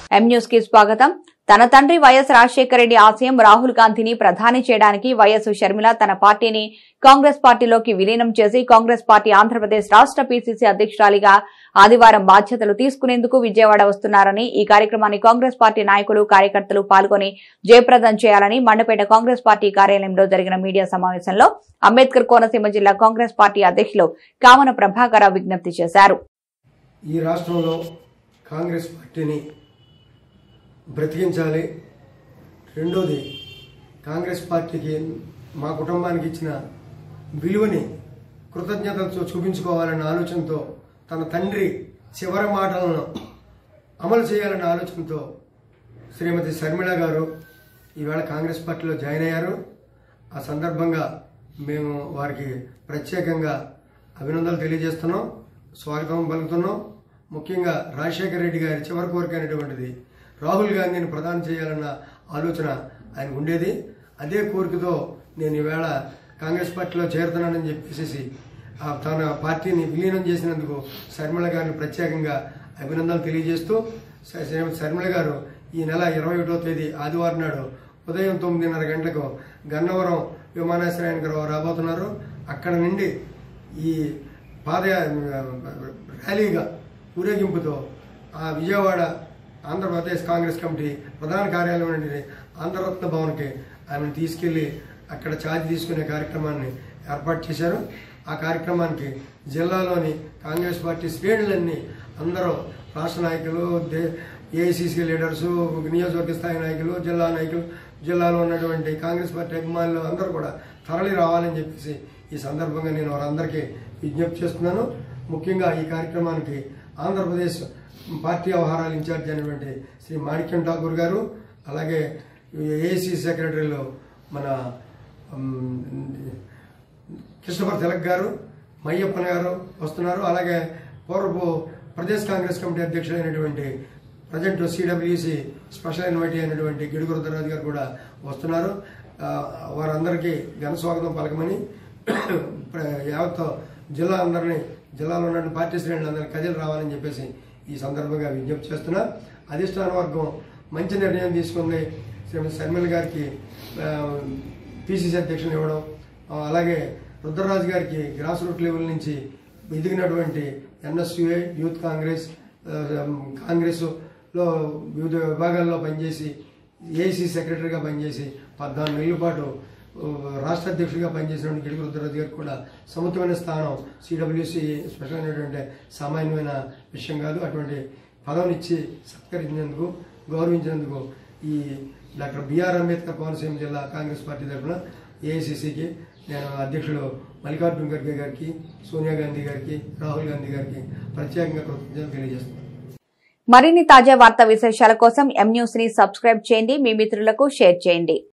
M news కి స్వాగతం. తన తండ్రి వైఎస్ రాజశేఖర రెడ్డి ఆశయం రాహుల్ గాంధీని ప్రధాని చేయడానికి వైఎస్ షర్మిల తన పార్టీని కాంగ్రెస్ పార్టీలోకి విలీనం చేసి కాంగ్రెస్ పార్టీ ఆంధ్రప్రదేశ్ రాష్ట్ర పీసీసీ అధ్యక్షురాలిగా ఆదివారం బాధ్యతలు తీసుకునేందుకు విజయవాడ వస్తున్నారని, ఈ కార్యక్రమాన్ని కాంగ్రెస్ పార్టీ నాయకులు, కార్యకర్తలు పాల్గొని జయప్రదం చేయాలని మండపేట కాంగ్రెస్ పార్టీ కార్యాలయంలో జరిగిన మీడియా సమావేశంలో అంబేద్కర్ కోనసీమ జిల్లా కాంగ్రెస్ పార్టీ అధ్యక్షులు కామన ప్రభాకర్ విజ్ఞప్తి చేశారు. ఈ రాష్ట్రంలో కాంగ్రెస్ పార్టీని బ్రతికించాలి. రెండోది, కాంగ్రెస్ పార్టీకి మా కుటుంబానికి ఇచ్చిన విలువని కృతజ్ఞతలతో చూపించుకోవాలన్న ఆలోచనతో, తన తండ్రి చివరి మాటలను అమలు చేయాలన్న ఆలోచనతో శ్రీమతి షర్మిల గారు ఈవేళ కాంగ్రెస్ పార్టీలో జాయిన్ అయ్యారు. ఆ సందర్భంగా మేము వారికి ప్రత్యేకంగా అభినందనలు తెలియజేస్తున్నాం, స్వాగతం పలుకుతున్నాం. ముఖ్యంగా రాజశేఖర రెడ్డి గారి చివరి కోరిక అయినటువంటిది రాహుల్ గాంధీని ప్రధాని చేయాలన్న ఆలోచన ఆయనకు ఉండేది. అదే కోరికతో నేను ఈవేళ కాంగ్రెస్ పార్టీలో చేరుతున్నానని చెప్పేసి తన పార్టీని విలీనం చేసినందుకు షర్మిల గారిని ప్రత్యేకంగా అభినందనలు తెలియజేస్తూ, షర్మిల గారు ఈ నెల 21వ తేదీ ఆదివారం నాడు ఉదయం 9:30 గంటలకు గన్నవరం విమానాశ్రయానికి రాబోతున్నారు. అక్కడ నుండి ఈ ర్యాలీగా ఊరేగింపుతో ఆ విజయవాడ ఆంధ్రప్రదేశ్ కాంగ్రెస్ కమిటీ ప్రధాన కార్యాలయం నుండి ఆంధ్రరత్న భవన్కి ఆమెను తీసుకెళ్లి అక్కడ ఛార్జ్ తీసుకునే కార్యక్రమాన్ని ఏర్పాటు చేశారు. ఆ కార్యక్రమానికి జిల్లాలోని కాంగ్రెస్ పార్టీ శ్రేణులన్నీ, అందరూ రాష్ట్ర నాయకులు, ఏఐసీసీ లీడర్సు, నియోజకవర్గ స్థాయి నాయకులు, జిల్లా నాయకులు, జిల్లాలో ఉన్నటువంటి కాంగ్రెస్ పార్టీ అభిమానులు అందరూ కూడా తరలి రావాలని చెప్పేసి ఈ సందర్భంగా నేను వారందరికీ విజ్ఞప్తి చేస్తున్నాను. ముఖ్యంగా ఈ కార్యక్రమానికి ఆంధ్రప్రదేశ్ పార్టీ వ్యవహారాల ఇన్ఛార్జ్ అయినటువంటి శ్రీ మాణిక్యం ఠాకూర్ గారు, అలాగే ఏఐసీ సెక్రటరీలో మన కృష్ణపర్ తిలక్ గారు, మయ్యప్పన్ గారు వస్తున్నారు. అలాగే పూర్వపు ప్రదేశ్ కాంగ్రెస్ కమిటీ అధ్యక్షుడైనటువంటి ప్రజెంట్ సిడబ్ల్యూసి స్పెషల్ ఇన్వైటీ అయినటువంటి గిడుగు రుద్రరాజు గారు కూడా వస్తున్నారు. వారందరికీ ఘన స్వాగతం పలకమని యావత్ జిల్లాలో ఉన్న పార్టీ శ్రేణులందరినీ కదిలి రావాలని చెప్పేసి ఈ సందర్భంగా విజ్ఞప్తి చేస్తున్నా. అధిష్టాన వర్గం మంచి నిర్ణయం తీసుకుంది. శ్రీమతి షర్మిల గారికి పిసిసి అధ్యక్షులు ఇవ్వడం, అలాగే రుద్రరాజు గారికి గ్రాస్ రూట్ లెవెల్ నుంచి ఎదిగినటువంటి ఎన్ఎస్యుఏ, యూత్ కాంగ్రెస్ లో వివిధ విభాగాల్లో పనిచేసి ఏఐసీ సెక్రటరీగా పనిచేసి 14 నెలల పాటు రాష్ట్ర అధ్యక్షుడిగా పనిచేసినటువంటి గిడుగు రుద్రరాజు గారికి కూడా సముచితమైన స్థానం సిడబ్ల్యూసి స్పెషల్ అయినటువంటి సామాన్యమైన విషయం కాదు. అటువంటి పదవినిచ్చి సత్కరించినందుకు, గౌరవించినందుకు ఈ డాక్టర్ బిఆర్ అంబేద్కర్ కోనసీమ జిల్లా కాంగ్రెస్ పార్టీ తరఫున ఏఐసీసీకి నేను అధ్యక్షుడు మల్లికార్జున ఖర్గే గారికి, సోనియా గాంధీ గారికి, రాహుల్ గాంధీ గారికి ప్రత్యేకంగా కృతజ్ఞతలు తెలియజేస్తున్నాను. మరిన్ని తాజా వార్తా విశేషాల కోసం ఎం న్యూస్ ని సబ్స్క్రైబ్ చేయండి, మీ మిత్రులకు షేర్ చేయండి.